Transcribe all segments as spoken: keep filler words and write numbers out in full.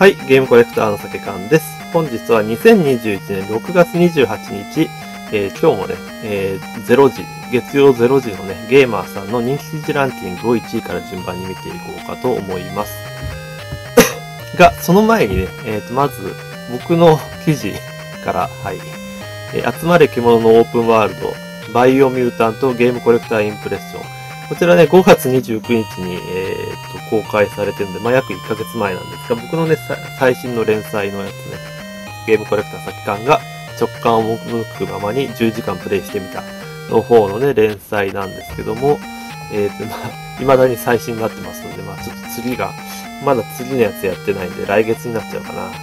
はい、ゲームコレクターの酒缶です。本日はにせんにじゅういちねんろくがつにじゅうはちにち、えー、今日もね、えー、れいじ、月曜れいじのね、ゲーマーさんの人気記事ランキングをいちいから順番に見ていこうかと思います。が、その前にね、えーと、まず、僕の記事から、はい、えー、集まれ獣のオープンワールド、バイオミュータントゲームコレクターインプレッション。こちらね、ごがつにじゅうくにちに、えー、と公開されてるんで、まあ、約いっかげつまえなんですが、僕のね、最新の連載のやつね、ゲームコレクター先感が直感を向くままにじゅうじかんプレイしてみたの方のね、連載なんですけども、えーと、まあ、未だに最新になってますので、まあ、ちょっと次が、まだ次のやつやってないんで、来月になっちゃうかな。はい。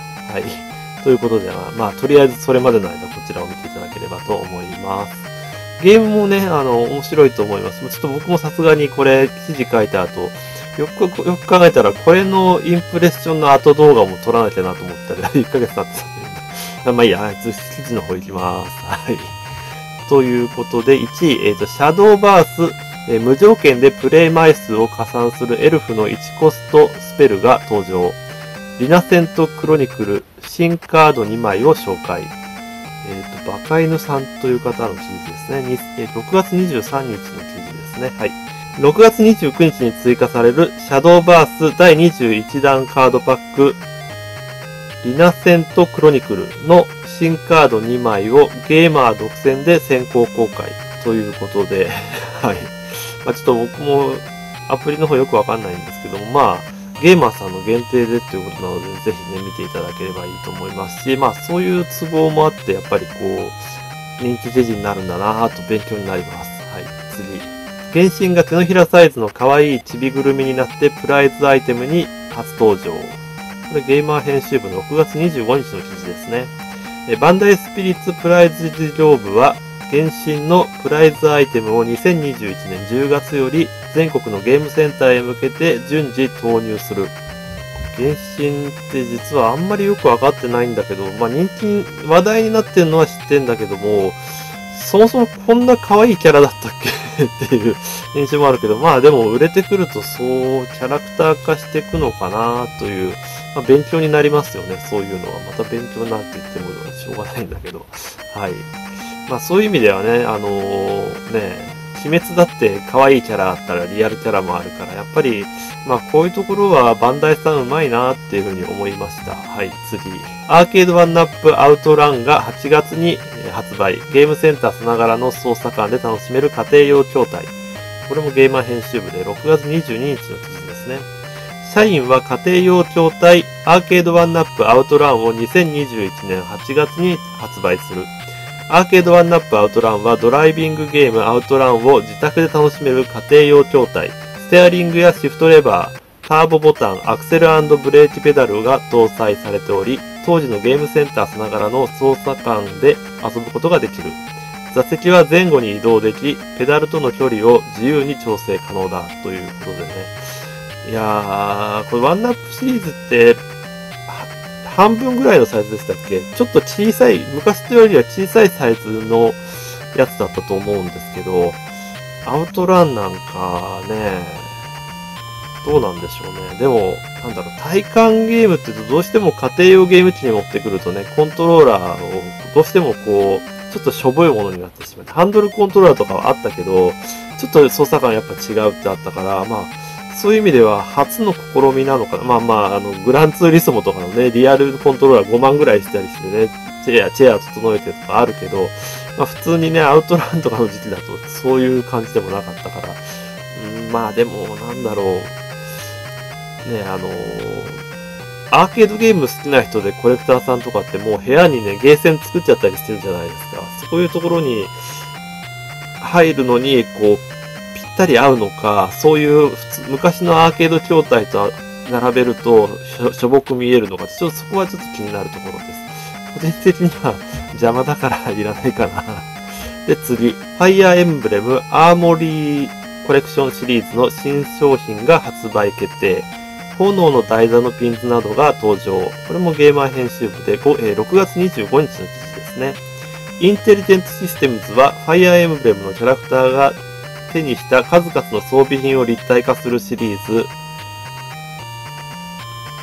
ということで、まあ、まあ、とりあえずそれまでの間、こちらを見ていただければと思います。ゲームもね、あの、面白いと思います。ちょっと僕もさすがにこれ、記事書いた後、よく、よく考えたら、これのインプレッションの後動画も撮らなきゃなと思ったら、いっかげつ経ってたんで、まあいいや、記事の方行きます。はい。ということで、いちい、えっと、シャドーバース、えー、無条件でプレイ枚数を加算するエルフのいちコストスペルが登場。リナセントクロニクル、新カードにまいを紹介。えっと、バカ犬さんという方の記事ですね。ろくがつにじゅうさんにちの記事ですね。はい。ろくがつにじゅうくにちに追加されるシャドーバースだいにじゅういちだんカードパックリナセントクロニクルの新カードにまいをゲーマー独占で先行公開ということで、はい。まあ、ちょっと僕もアプリの方よくわかんないんですけども、まあ、ゲーマーさんの限定でっていうことなので、ぜひね、見ていただければいいと思いますし、まあ、そういう都合もあって、やっぱりこう、人気記事になるんだなぁと勉強になります。はい、次。原神が手のひらサイズの可愛いちびぐるみになってプライズアイテムに初登場。これゲーマー編集部のろくがつにじゅうごにちの記事ですね。えバンダイスピリッツプライズ事業部は、原神のプライズアイテムをにせんにじゅういちねんじゅうがつより全国のゲームセンターへ向けて順次投入する。原神って実はあんまりよくわかってないんだけど、まあ人気、話題になってるのは知ってんだけども、そもそもこんな可愛いキャラだったっけっていう印象もあるけど、まあでも売れてくるとそうキャラクター化していくのかなという、まあ、勉強になりますよね、そういうのは。また勉強なんて言ってもしょうがないんだけど。はい。まあそういう意味ではね、あのー、ね、鬼滅だって可愛いキャラあったらリアルキャラもあるから、やっぱり、まあこういうところはバンダイさんうまいなっていうふうに思いました。はい、次。アーケードワンナップアウトランがはちがつに発売。ゲームセンターさながらの操作感で楽しめる家庭用筐体。これもゲーマー編集部でろくがつにじゅうににちの記事ですね。社員は家庭用筐体アーケードワンナップアウトランをにせんにじゅういちねんはちがつに発売する。アーケードワンナップアウトランはドライビングゲームアウトランを自宅で楽しめる家庭用筐体、ステアリングやシフトレバー、ターボボタン、アクセル&ブレーキペダルが搭載されており、当時のゲームセンターさながらの操作感で遊ぶことができる。座席は前後に移動でき、ペダルとの距離を自由に調整可能だということでね。いやー、これワンナップシリーズって、半分ぐらいのサイズでしたっけ？ちょっと小さい、昔よりは小さいサイズのやつだったと思うんですけど、アウトランなんかね、どうなんでしょうね。でも、なんだろう、体感ゲームって言うとどうしても家庭用ゲーム機に持ってくるとね、コントローラーをどうしてもこう、ちょっとしょぼいものになってしまって、ハンドルコントローラーとかはあったけど、ちょっと操作感やっぱ違うってあったから、まあ、そういう意味では初の試みなのかな。まあまあ、あの、グランツーリスモとかのね、リアルコントローラーごまんぐらいしたりしてね、チェア、チェア整えてとかあるけど、まあ普通にね、アウトランとかの時期だとそういう感じでもなかったから、うん、まあでも、なんだろう。ね、あのー、アーケードゲーム好きな人でコレクターさんとかってもう部屋にね、ゲーセン作っちゃったりしてるじゃないですか。そういうところに入るのに、こう、ぴったり合うのか、そういう普通昔のアーケード筐体と並べるとしょ、しょぼく見えるのか、ちょっとそこはちょっと気になるところです。個人的には邪魔だからいらないかな。で、次。ファイアーエンブレムアーモリーコレクションシリーズの新商品が発売決定。炎の台座のピンズなどが登場。これもゲーマー編集部でろくがつにじゅうごにちの記事ですね。インテリジェントシステムズはファイアーエンブレムのキャラクターが手にした数々の装備品を立体化するシリーズ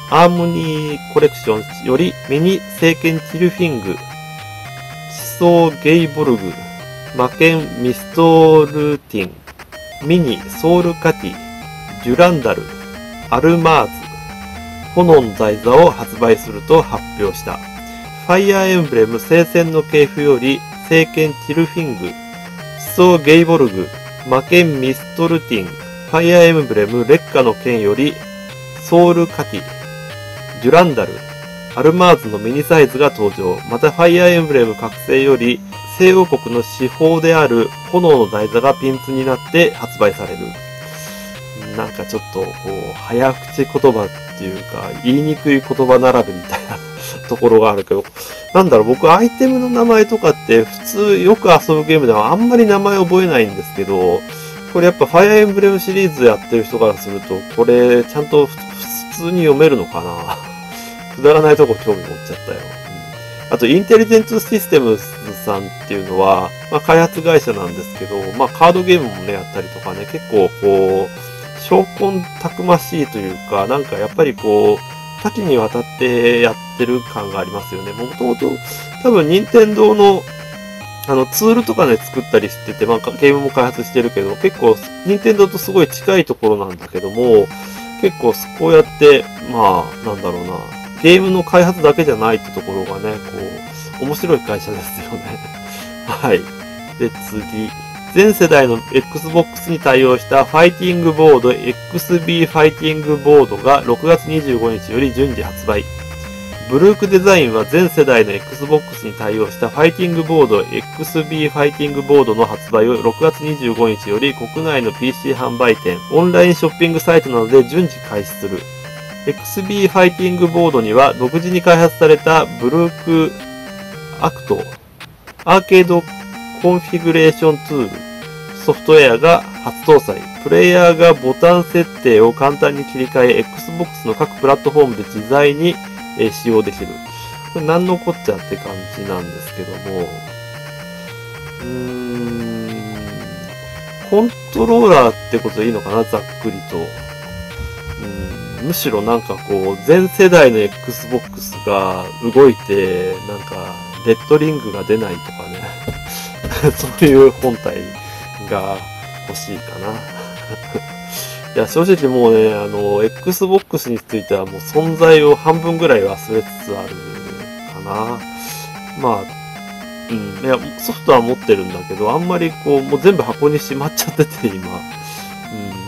アーモニーコレクションよりミニ聖剣チルフィング、地層ゲイボルグ、魔剣ミストルティン、ミニソウルカティ、デュランダル、アルマーズ、炎の台座を発売すると発表した。ファイアーエンブレム聖戦の系譜より聖剣チルフィング、地層ゲイボルグ、魔剣ミストルティン、ファイアーエンブレム劣化の剣よりソウルカティ、デュランダル、アルマーズのミニサイズが登場。またファイアーエンブレム覚醒より聖王国の至宝である炎の台座がピンツになって発売される。なんかちょっとこう早口言葉っていうか言いにくい言葉並べみたいなところがあるけど、なんだろう、僕アイテムの名前とかって普通よく遊ぶゲームではあんまり名前覚えないんですけど、これやっぱファイアーエンブレムシリーズやってる人からするとこれちゃんと普通に読めるのかな。くだらないとこ興味持っちゃったよ。うん、あとインテリジェントシステムズさんっていうのは、まあ、開発会社なんですけど、まあカードゲームもねやったりとかね、結構こう証拠たくましいというか、なんかやっぱりこう多岐にわたってやってる感がありますよね。もともと多分任天堂のあのツールとかね作ったりしてて、まあゲームも開発してるけど、結構任天堂とすごい近いところなんだけども、結構こうやってまあなんだろうな、ゲームの開発だけじゃないってところがね、こう面白い会社ですよね。はい。で次。全世代の Xbox に対応したファイティングボード エックスビー ファイティングボードがろくがつにじゅうごにちより順次発売。ブルークデザインは全世代の Xbox に対応したファイティングボード エックスビー ファイティングボードの発売をろくがつにじゅうごにちより国内の ピーシー 販売店、オンラインショッピングサイトなどで順次開始する。エックスビー ファイティングボードには独自に開発されたブルークアクト、アーケードコンフィグレーションツール、ソフトウェアが初搭載。プレイヤーがボタン設定を簡単に切り替え、Xbox の各プラットフォームで自在に使用できる。これ何のこっちゃって感じなんですけども、うーん、コントローラーってことでいいのかな、ざっくりと。うん、むしろなんかこう、全世代の Xbox が動いて、なんか、レッドリングが出ないとかね。そういう本体が欲しいかな。いや、正直もうね、あの、Xbox についてはもう存在を半分ぐらい忘れつつあるかな。まあ、うん。いや、ソフトは持ってるんだけど、あんまりこう、もう全部箱にしまっちゃってて、今。うん、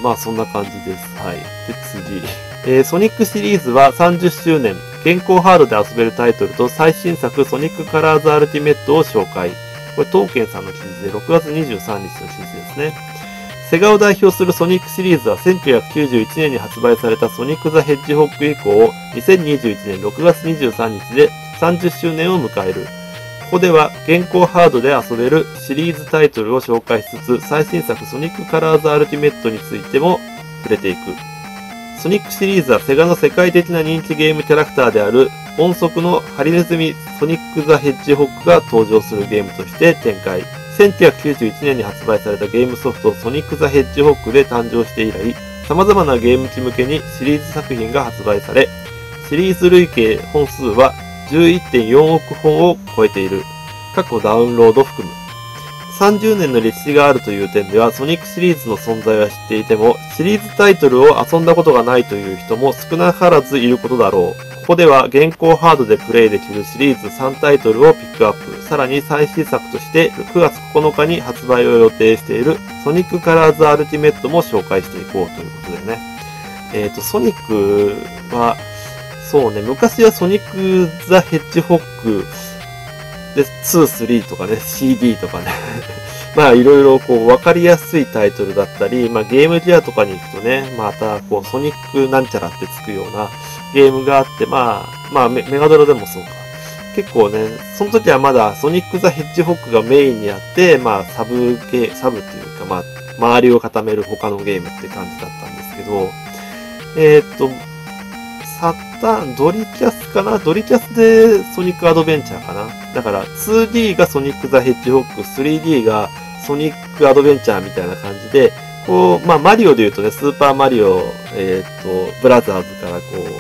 まあそんな感じです。はい。で、次。えー、ソニックシリーズはさんじゅっしゅうねん、現行ハードで遊べるタイトルと最新作ソニックカラーズアルティメットを紹介。これ、トーケンさんの記事でろくがつにじゅうさんにちの記事ですね。セガを代表するソニックシリーズはせんきゅうひゃくきゅうじゅういちねんに発売されたソニック・ザ・ヘッジホッグ以降、にせんにじゅういちねんろくがつにじゅうさんにちでさんじゅっしゅうねんを迎える。ここでは現行ハードで遊べるシリーズタイトルを紹介しつつ、最新作ソニック・カラーズ・アルティメットについても触れていく。ソニックシリーズはセガの世界的な人気ゲームキャラクターである音速のハリネズミソニック・ザ・ヘッジホッグが登場するゲームとして展開。せんきゅうひゃくきゅうじゅういちねんに発売されたゲームソフトソニック・ザ・ヘッジホッグで誕生して以来、様々なゲーム機向けにシリーズ作品が発売され、シリーズ累計本数は じゅういってんよんおくほんを超えている。過去ダウンロード含む。さんじゅうねんの歴史があるという点では、ソニックシリーズの存在は知っていても、シリーズタイトルを遊んだことがないという人も少なからずいることだろう。ここでは現行ハードでプレイできるシリーズさんタイトルをピックアップ。さらに最新作としてくがつここのかに発売を予定しているソニックカラーズアルティメットも紹介していこうということでね。えっと、ソニックは、そうね、昔はソニックザ・ヘッジホッグでに、さんとかね、シーディー とかね。まあいろいろこう分かりやすいタイトルだったり、まあゲームギアとかに行くとね、またこうソニックなんちゃらってつくようなゲームがあって、まあ、まあメガドラでもそうか。結構ね、その時はまだソニックザ・ヘッジホッグがメインにあって、まあサブゲー、サブっていうかまあ、周りを固める他のゲームって感じだったんですけど、えー、っと、サターン、ドリキャスかなドリキャスでソニックアドベンチャーかなだから ツーディー がソニックザ・ヘッジホッグ、スリーディー がソニックアドベンチャーみたいな感じで、こう、まあマリオで言うとね、スーパーマリオ、えー、っと、ブラザーズからこう、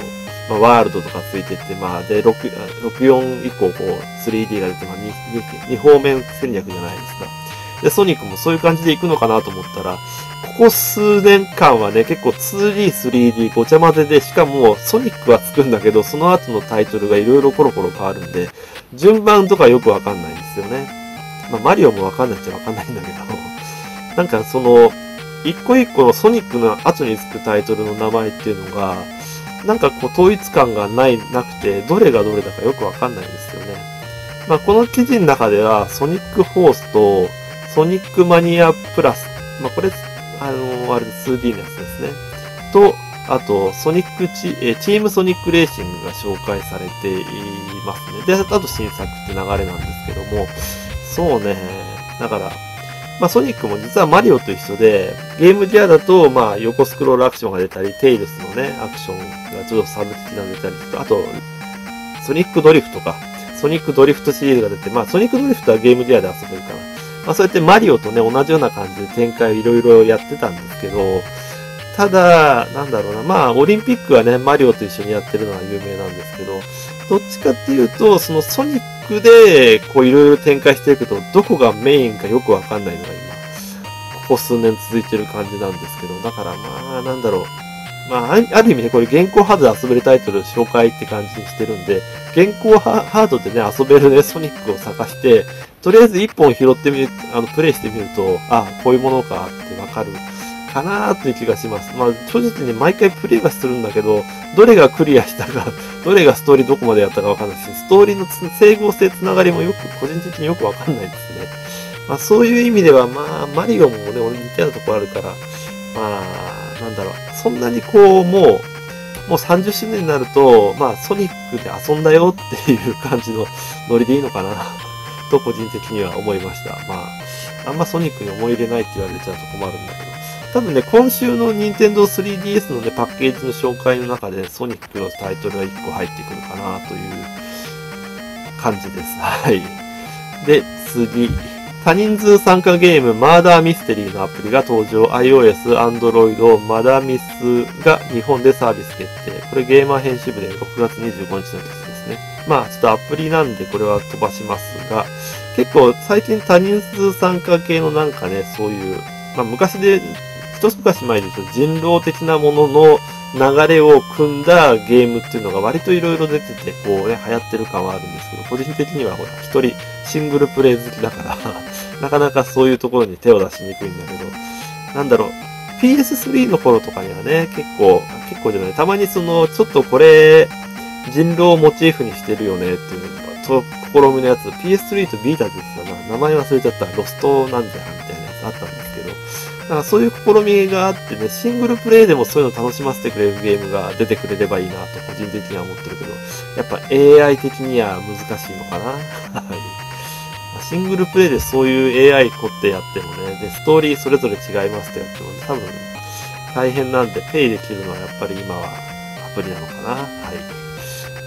まあ、ワールドとかついてって、まあ、で、ろく、ろくよん以降、こう、スリーディー が出て、まあ2、に方面戦略じゃないですか。で、ソニックもそういう感じで行くのかなと思ったら、ここ数年間はね、結構 ツーディー、スリーディー ごちゃ混ぜで、しかもソニックはつくんだけど、その後のタイトルがいろいろコロコロ変わるんで、順番とかよくわかんないんですよね。まあ、マリオもわかんないっちゃわかんないんだけど、なんかその、一個一個のソニックの後につくタイトルの名前っていうのが、なんかこう統一感がない、なくて、どれがどれだかよくわかんないんですよね。まあ、この記事の中では、ソニックフォースと、ソニックマニアプラス、まあ、これ、あの、あれ ツーディー のやつですね。と、あと、ソニックチ、えチームソニックレーシングが紹介されていますね。で、あと新作って流れなんですけども、そうね、だから、まあ、ソニックも実はマリオと一緒で、ゲームギアだと、まあ、横スクロールアクションが出たり、テイルスのね、アクションがちょっとサブ的なの出たり、あと、ソニックドリフトか、ソニックドリフトシリーズが出て、まあ、ソニックドリフトはゲームギアで遊べるから、まあ、そうやってマリオとね、同じような感じで展開をいろいろやってたんですけど、ただ、なんだろうな、まあ、オリンピックはね、マリオと一緒にやってるのは有名なんですけど、どっちかっていうと、そのソニックで、こういろいろ展開していくと、どこがメインかよくわかんないのが今、ここ数年続いてる感じなんですけど、だからまあ、なんだろう。まあ、ある意味ね、これ現行ハードで遊べるタイトル紹介って感じにしてるんで、現行ハードでね、遊べるね、ソニックを探して、とりあえず一本拾ってみる、あの、プレイしてみると、あ、こういうものかってわかるかなーという気がします。まあ、正直ね、毎回プレイはするんだけど、どれがクリアしたか、どれがストーリーどこまでやったかわかんないし、ストーリーの整合性つながりもよく、個人的によくわかんないですね。まあ、そういう意味では、まあ、マリオもね、俺似たようなとこあるから、まあ、なんだろう、そんなにこう、もう、もうさんじゅっしゅうねんになると、まあ、ソニックで遊んだよっていう感じのノリでいいのかな、と個人的には思いました。まあ、あんまソニックに思い入れないって言われちゃうと困るんだけど、多分ね、今週の ニンテンドースリーディーエス のね、パッケージの紹介の中で、ソニックのタイトルがいっこ入ってくるかなという感じです。はい。で、次。多人数参加ゲームマーダーミステリーのアプリが登場。iOS、Android、マダミスが日本でサービス決定。これゲーマー編集部でろくがつにじゅうごにちの記事ですね。まあ、ちょっとアプリなんでこれは飛ばしますが、結構最近多人数参加系のなんかね、そういう、まあ昔で、一昔前で言うと人狼的なものの流れを組んだゲームっていうのが割といろいろ出てて、こうね、流行ってる感はあるんですけど、個人的にはほら、一人シングルプレイ好きだから、なかなかそういうところに手を出しにくいんだけど、なんだろう、ピーエススリー の頃とかにはね、結構、結構じゃない、たまにその、ちょっとこれ、人狼をモチーフにしてるよねっていうのが、試みのやつ、ピーエススリー とビータで言ってたな、名前忘れちゃった、ロストなんじゃみたいなやつあったんですけど、だからそういう試みがあってね、シングルプレイでもそういうの楽しませてくれるゲームが出てくれればいいなと個人的には思ってるけど、やっぱ エーアイ 的には難しいのかな。はい。シングルプレイでそういう エーアイ 凝ってやってもね、で、ストーリーそれぞれ違いますってやっても、ね、多分大変なんで、ペイできるのはやっぱり今はアプリなのかな。はい。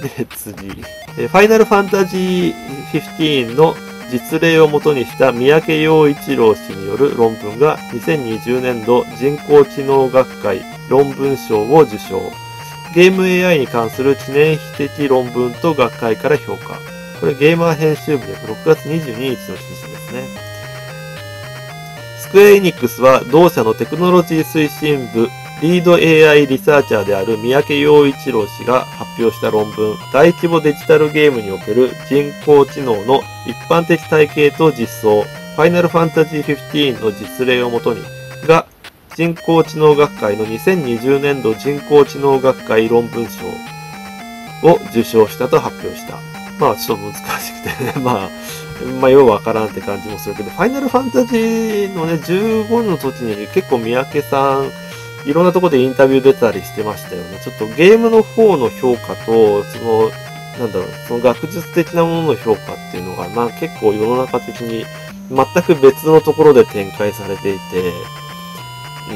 で、次。ファイナルファンタジーじゅうごの実例をもとにした三宅陽一郎氏による論文がにせんにじゅうねんど人工知能学会論文賞を受賞。ゲーム エーアイ に関する記念碑的論文と学会から評価。これゲーマー編集部でろくがつにじゅうににちの記事ですね。スクエアエニックスは同社のテクノロジー推進部リード エーアイ リサーチャーである三宅陽一郎氏が発表した論文、大規模デジタルゲームにおける人工知能の一般的体系と実装、ファイナルファンタジーじゅうごの実例をもとに、が人工知能学会のにせんにじゅうねんど人工知能学会論文賞を受賞したと発表した。まあちょっと難しくてね、まあ、まあようわからんって感じもするけど、ファイナルファンタジーのね、じゅうごの時に結構三宅さん、いろんなところでインタビュー出たりしてましたよね。ちょっとゲームの方の評価と、その、なんだろう、その学術的なものの評価っていうのが、まあ結構世の中的に全く別のところで展開されていて、うん、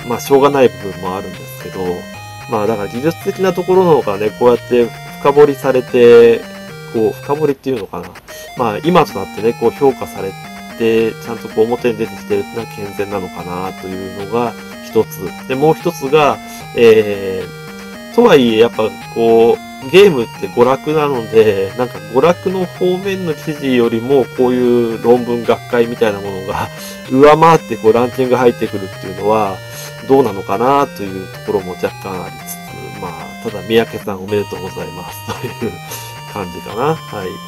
まあしょうがない部分もあるんですけど、まあだから技術的なところの方がね、こうやって深掘りされて、こう、深掘りっていうのかな。まあ今となってね、こう評価されて、ちゃんとこう表に出てきてるっていうのは健全なのかなというのが、一つ。で、もう一つが、えー、 とはいえ、やっぱこう、ゲームって娯楽なので、なんか娯楽の方面の記事よりも、こういう論文学会みたいなものが上回ってこうランキング入ってくるっていうのは、どうなのかなというところも若干ありつつ、まあ、ただ三宅さんおめでとうございますという感じかな。はい。うん、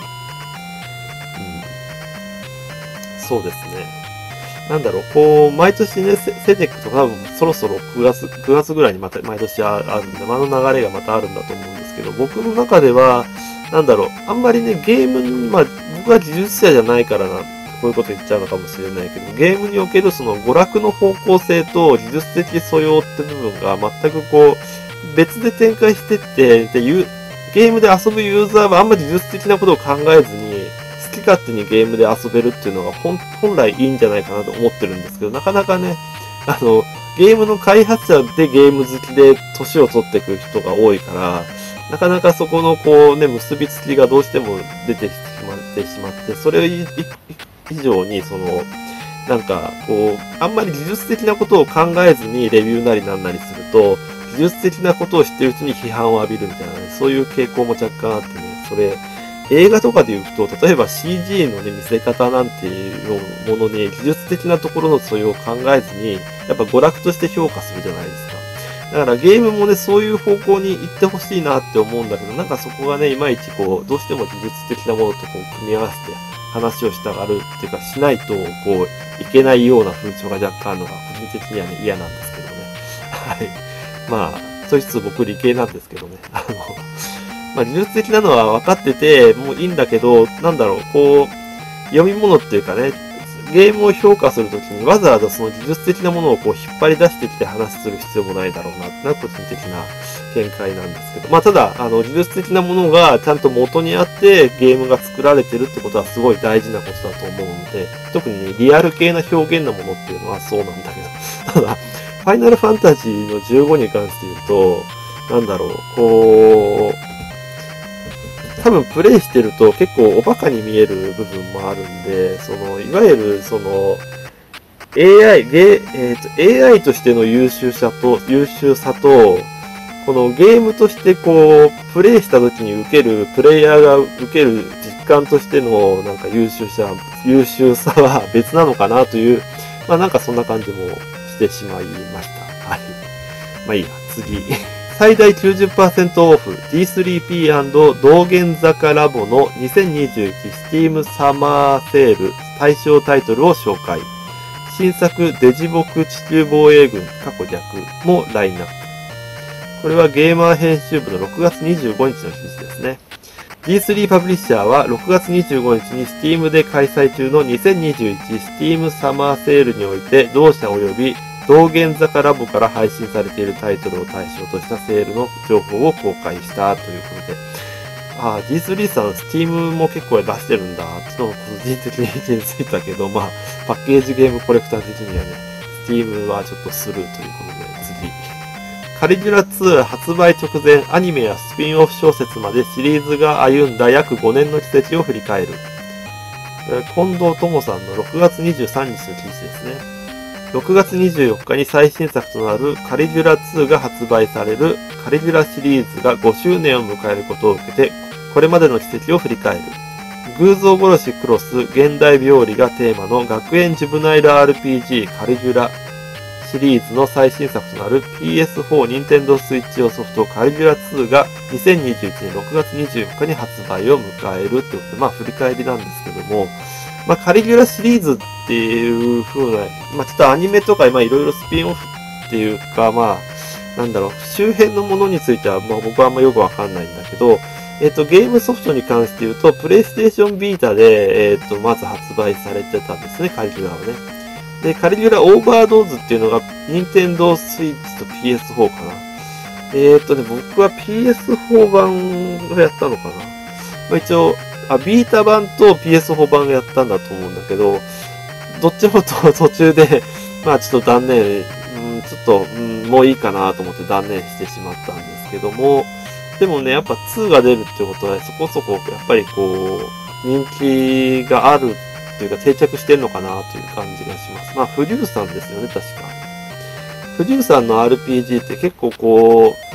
そうですね。なんだろう、こう、毎年ね、セセデックとか多分そろそろくがつ、くがつぐらいにまた毎年ああるんで、あの流れがまたあるんだと思うんですけど、僕の中では、なんだろう、あんまりね、ゲームに、まあ、僕は技術者じゃないからな、こういうこと言っちゃうのかもしれないけど、ゲームにおけるその娯楽の方向性と技術的素養って部分が全くこう、別で展開してって、で、ゲームで遊ぶユーザーはあんまり技術的なことを考えずに、好き勝手にゲームで遊べるっていうのが本本来いいんじゃないかなと思ってるんですけど、なかなかね、あの、ゲームの開発者でゲーム好きで年を取ってくる人が多いから、なかなかそこのこうね、結びつきがどうしても出てしまってしまって、それ以上にその、なんかこう、あんまり技術的なことを考えずにレビューなりなんなりすると、技術的なことを知ってるうちに批判を浴びるみたいなね、そういう傾向も若干あってね、それ、映画とかで言うと、例えば シージー のね、見せ方なんていうものに技術的なところの素養を考えずに、やっぱ娯楽として評価するじゃないですか。だからゲームもね、そういう方向に行ってほしいなって思うんだけど、なんかそこがね、いまいちこう、どうしても技術的なものとこう、組み合わせて話をしたがるっていうか、しないと、こう、いけないような風潮が若干あるのが、個人的にはね、嫌なんですけどね。はい。まあ、そういうつ僕理系なんですけどね。あの、まあ、技術的なのは分かってて、もういいんだけど、なんだろう、こう、読み物っていうかね、ゲームを評価するときにわざわざその技術的なものをこう引っ張り出してきて話する必要もないだろうなってのは個人的な見解なんですけど。まあただ、あの、技術的なものがちゃんと元にあってゲームが作られてるってことはすごい大事なことだと思うので、特にね、リアル系な表現のものっていうのはそうなんだけど。ただ、ファイナルファンタジーのじゅうごに関して言うと、なんだろう、こう、多分プレイしてると結構おバカに見える部分もあるんで、その、いわゆるその、エーアイ、ゲえー、と エーアイ としての優秀さと、優秀さと、このゲームとしてこう、プレイした時に受ける、プレイヤーが受ける実感としてのなんか優秀さ、優秀さは別なのかなという、まあなんかそんな感じもしてしまいました。はい。まあいいや、次。最大 きゅうじゅっパーセント オフ ディースリーピー& 道玄坂ラボのにせんにじゅういち Steam サマーセール対象タイトルを紹介。新作デジボク地球防衛軍過去逆もラインナップ。これはゲーマー編集部のろくがつにじゅうごにちの記事ですね。ディースリー パブリッシャーはろくがつにじゅうごにちに Steam で開催中のにせんにじゅういち Steam サマーセールにおいて同社及び道玄坂ラボから配信されているタイトルを対象としたセールの情報を公開したということで、ああ、ディースリー さん、Steam も結構出してるんだってのを個人的に気づいたけど、まあ、パッケージゲームコレクター的にはね、Steam はちょっとスルーということで、次。カリギュラツー発売直前、アニメやスピンオフ小説までシリーズが歩んだ約ごねんの軌跡を振り返る。近藤智さんのろくがつにじゅうさんにちの記事ですね。ろくがつにじゅうよっかに最新作となるカリギュラツーが発売されるカリギュラシリーズがごしゅうねんを迎えることを受けて、これまでの軌跡を振り返る。偶像殺しクロス現代病理がテーマの学園ジュブナイル アールピージー カリギュラシリーズの最新作となる ピーエスフォー ニンテンドースイッチ用ソフトカリギュラツーがにせんにじゅういちねんろくがつにじゅうよっかに発売を迎えるということで、まあ振り返りなんですけども、まあカリギュラシリーズっていう風な、まあちょっとアニメとか、まあいろいろスピンオフっていうか、まあ、なんだろう、周辺のものについては、まあ僕はあんまよくわかんないんだけど、えっと、ゲームソフトに関して言うと、プレイステーションビータで、えっと、まず発売されてたんですね、カリギュラはね。で、カリギュラオーバードーズっていうのが、ニンテンドースイッチと ピーエスフォー かな。えっとね、僕は ピーエスフォー 版をやったのかな。まあ一応、あ、ビータ版と ピーエスフォー 版やったんだと思うんだけど、どっちもと途中で、まあちょっと断念、うん、ちょっと、うん、もういいかなと思って断念してしまったんですけども、でもね、やっぱツーが出るってことは、そこそこ、やっぱりこう、人気があるっていうか定着してるのかなという感じがします。まあ、フリューさんですよね、確か。フリューさんの アールピージー って結構こう、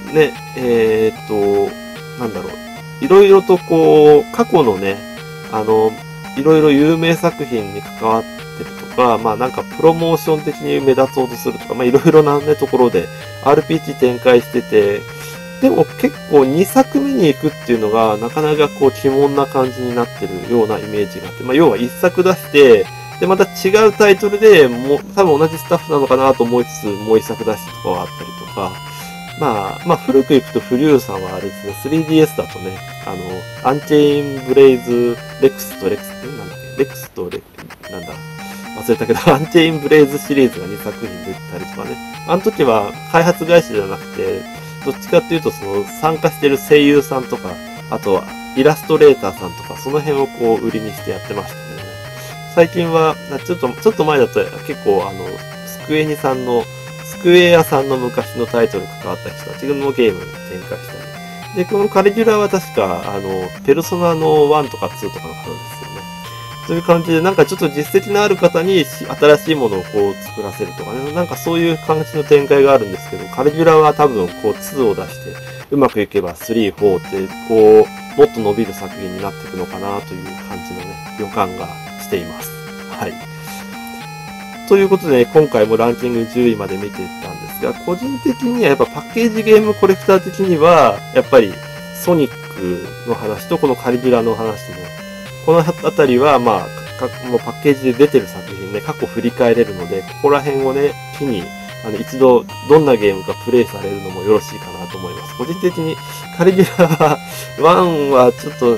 ね、えー、っと、なんだろう。いろいろとこう、過去のね、あの、いろいろ有名作品に関わってるとか、まあなんかプロモーション的に目立とうとするとか、まあいろいろなね、ところで アールピージー 展開してて、でも結構にさくめに行くっていうのがなかなかこう鬼門な感じになってるようなイメージがあって、まあ要はいっさく出して、でまた違うタイトルでもう多分同じスタッフなのかなと思いつつもういっさく出してとかはあったりとか、まあ、まあ古く行くとフリューさんはあれですね、スリーディーエス だとね、あの、アンチェインブレイズ、レクスとレクス、なんだっけ、レクスとレ、なんだ、忘れたけど、アンチェインブレイズシリーズがにさく品出てたりとかね。あの時は開発会社じゃなくて、どっちかっていうとその参加してる声優さんとか、あとはイラストレーターさんとか、その辺をこう売りにしてやってましたけどね。最近は、ちょっと、ちょっと前だと結構あの、スクエニさんの、スクエアさんの昔のタイトルに関わった人たちのゲームに展開したり。で、このカリギュラは確か、あの、ペルソナのワンとかツーとかの方ですよね。そういう感じで、なんかちょっと実績のある方に新しいものをこう作らせるとかね、なんかそういう感じの展開があるんですけど、カリギュラは多分こうツーを出して、うまくいけばスリー、フォーって、こう、もっと伸びる作品になっていくのかなという感じのね、予感がしています。はい。ということで、ね、今回もランキングじゅういまで見ていったんですが、個人的にはやっぱパッケージゲームコレクター的には、やっぱりソニックの話とこのカリギュラの話ね、このあたりはまあ、もうパッケージで出てる作品ね、過去振り返れるので、ここら辺をね、機に、あの、一度どんなゲームかプレイされるのもよろしいかなと思います。個人的にカリギュラは、ワンはちょっと、うん、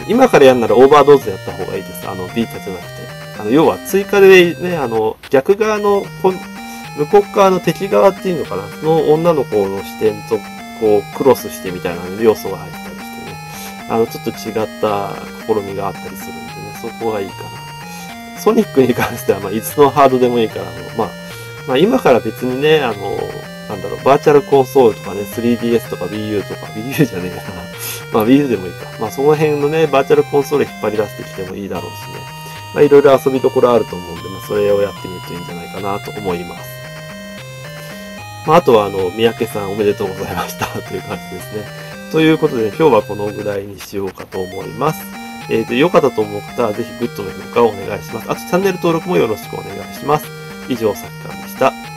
今からやるならオーバードーズやった方がいいです。あの、ビータじゃなくて。あの、要は追加でね、あの、逆側の、向こう側の敵側っていうのかな、の女の子の視点と、こう、クロスしてみたいな要素が入ったりしてね、あの、ちょっと違った試みがあったりするんでね、そこがいいかな。ソニックに関しては、まあ、いつのハードでもいいから、あのまあ、まあ、今から別にね、あの、なんだろう、バーチャルコンソールとかね、スリーディーエス とか Wii U とか、Wii U じゃねえな。まあ Wii U でもいいか。まあその辺のね、バーチャルコンソール引っ張り出してきてもいいだろうしね。まあいろいろ遊びどころあると思うんで、まあそれをやってみるといいんじゃないかなと思います。まああとはあの、三宅さんおめでとうございましたという感じですね。ということで、今日はこのぐらいにしようかと思います。えっと、良かったと思う方はぜひグッドの評価をお願いします。あとチャンネル登録もよろしくお願いします。以上、さきかんでした。